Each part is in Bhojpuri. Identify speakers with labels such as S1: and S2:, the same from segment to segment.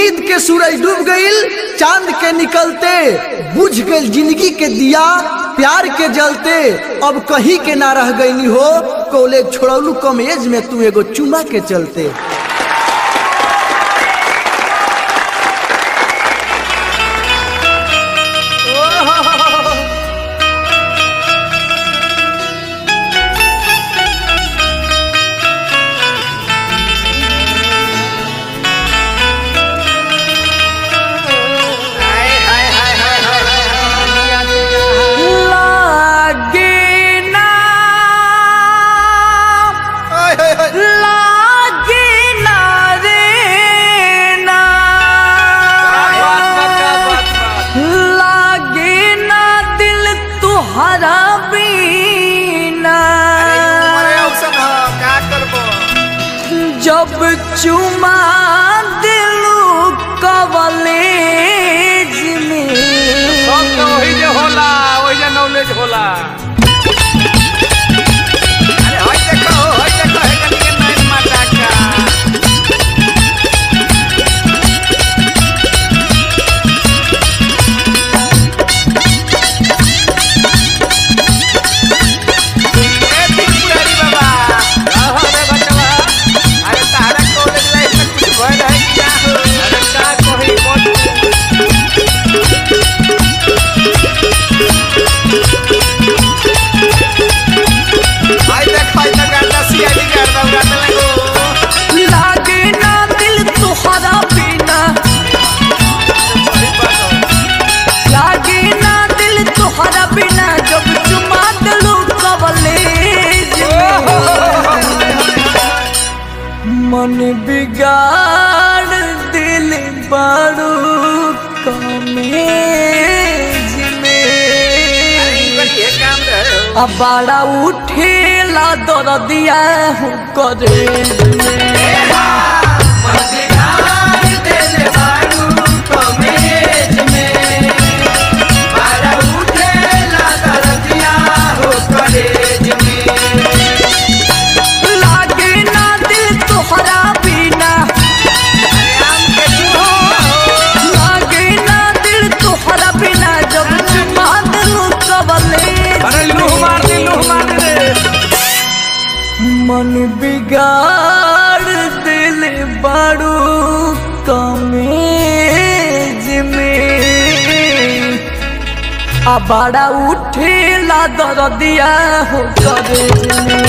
S1: उम्मीद के सूरज डूब गईल, चांद के निकलते बुझ गईल जिंदगी के दिया, प्यार के जलते अब कहीं के ना रह गईनी हो। कॉलेज छोड़लू कम एज में तू एगो चुमा के चलते।
S2: जब चुमा दिलू कॉलेज में
S3: सब तो वही जे होला, वही जे नॉलेज होला। अरे होय देखो हे कनी के नाइन माता का।
S2: मन बिगाड़ दिल बारू कमेज में, अब बड़ा उठेला दर्दिया हूँ कॉलेज में। मन बिगाड़ दिल बारू कमेज में, आ बड़ा उठेला दर्दिया हो कॉलेज में।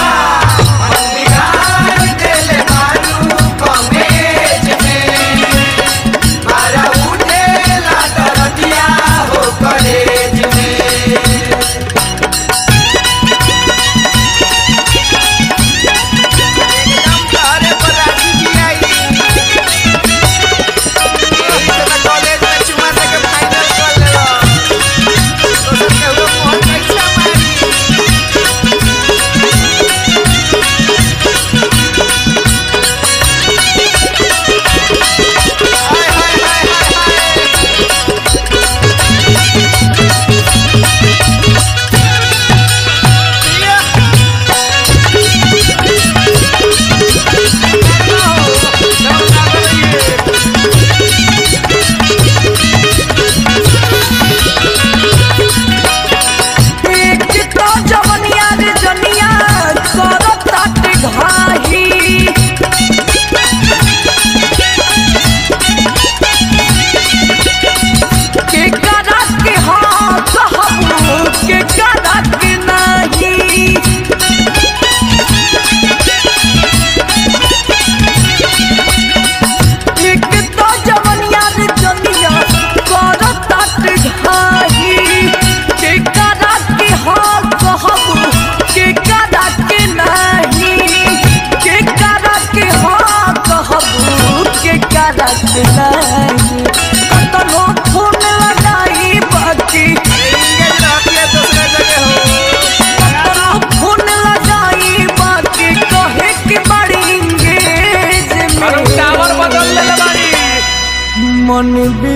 S2: मन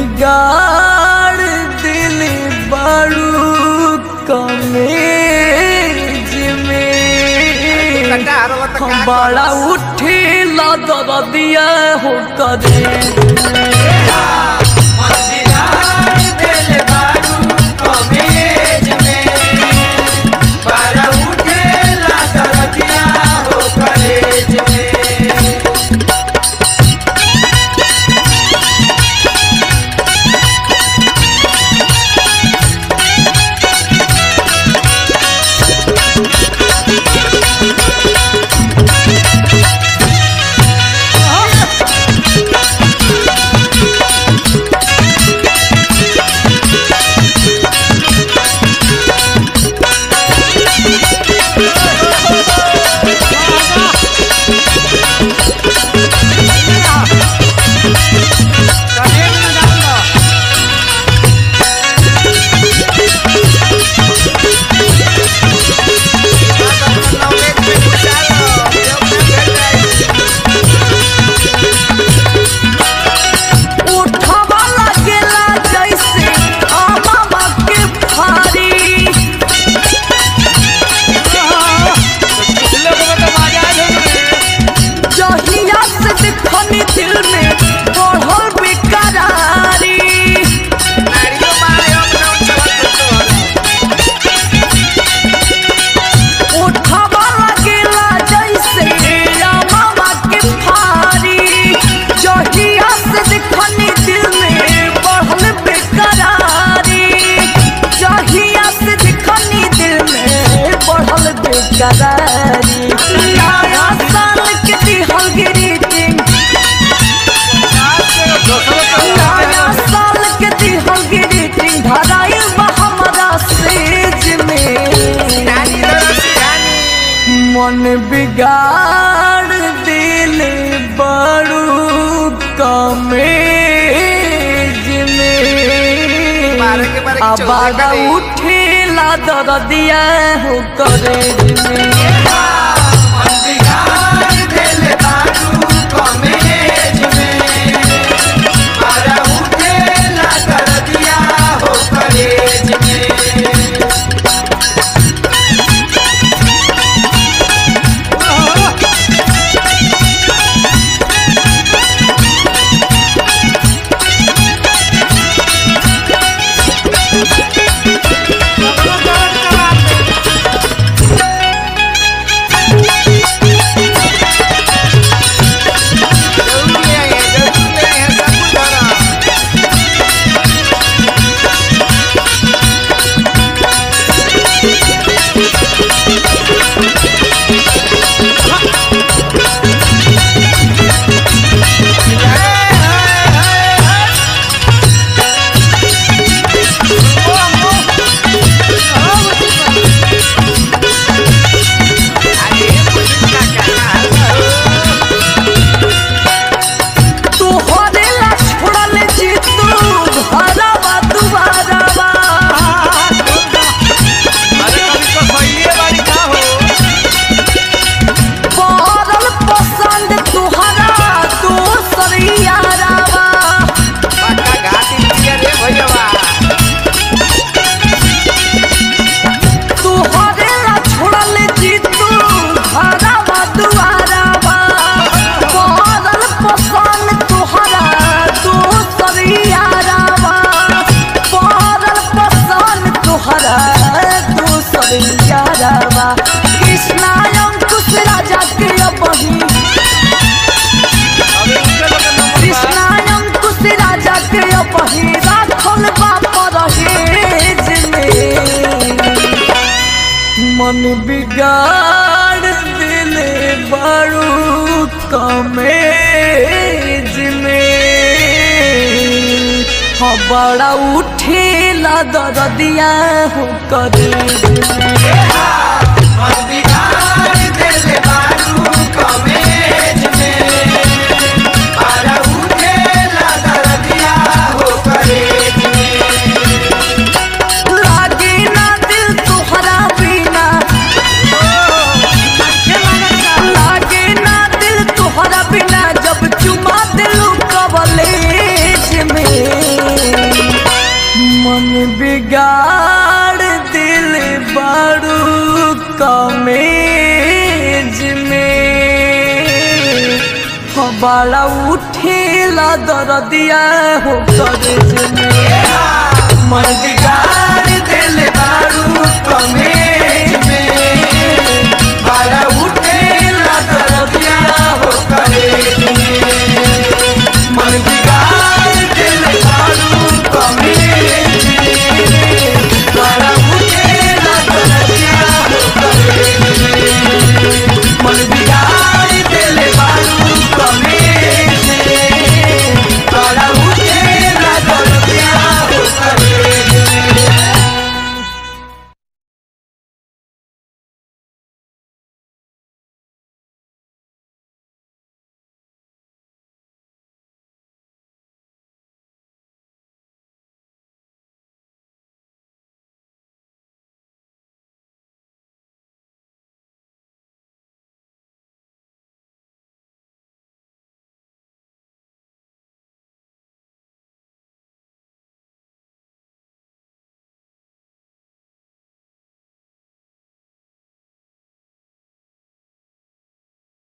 S2: बिगाड़ दिल बारू कमेज में, बड़ा उठे ला दरदिया हो करे मन बिगाड़ दिल बड़ू कमेज में आबादा उठेला दरदिया हो करेज में मन बिगाड़ दिल बड़ू कमेज में हाँ बड़ा उठेला दरदिया हो करेज में बिगाड़ दिल बड़ू कमेज बड़ा उठेला दरदिया हो करे में
S1: मन बिगाड़ दिल बारू कमे